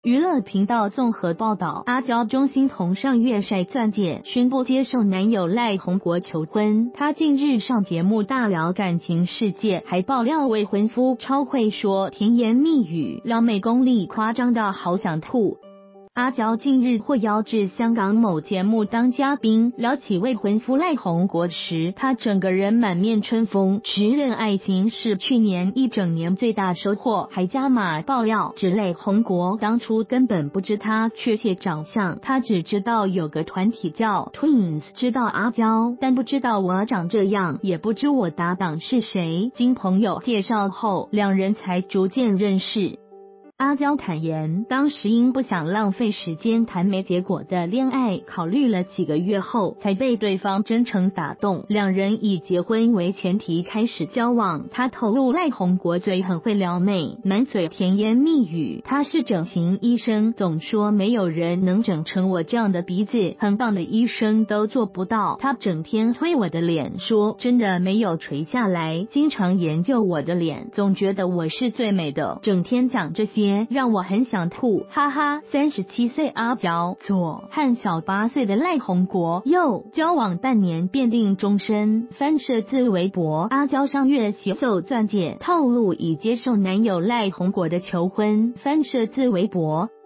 娱乐频道综合报道，阿娇钟欣潼上月晒钻戒，宣布接受男友赖宏国求婚。她近日上节目大聊感情世界，还爆料未婚夫超会说甜言蜜语，撩妹功力夸张到好想吐。阿娇近日获邀至香港某节目当嘉宾，聊起未婚夫赖宏国时，她整个人满面春风，直认爱情是去年一整年最大收获，还加码爆料指赖宏国当初根本不知他确切长相，他只知道有个团体叫 Twins， 知道阿娇，但不知道我长这样，也不知我搭档是谁。经朋友介绍后，两人才逐渐认识。阿娇坦言，当时因不想浪费时间谈没结果的恋爱，考虑了几个月后才被对方真诚打动，两人以结婚为前提开始交往。他透露赖宏国嘴很会撩妹，满嘴甜言蜜语，他是整形医生，总说没有人能整成我这样的鼻子，很棒的医生都做不到。他整天推我的脸，说真的没有垂下来，经常研究我的脸，总觉得我是最美的，整天讲这些让我很想吐，哈哈。37岁阿娇左和小8岁的赖宏国右交往半年便定终身。翻摄自微博，阿娇上月携手钻戒，透露已接受男友赖宏国的求婚。翻摄自微博。